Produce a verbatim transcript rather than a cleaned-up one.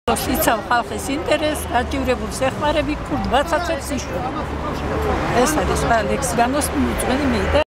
იცავ ხალხის ინტერესს, გაჭირებულს ეხმარები, ქურდ ვაცაცებს იშვა. ეს არის ყველა ლექსიგანოს მიუძღვენი მე და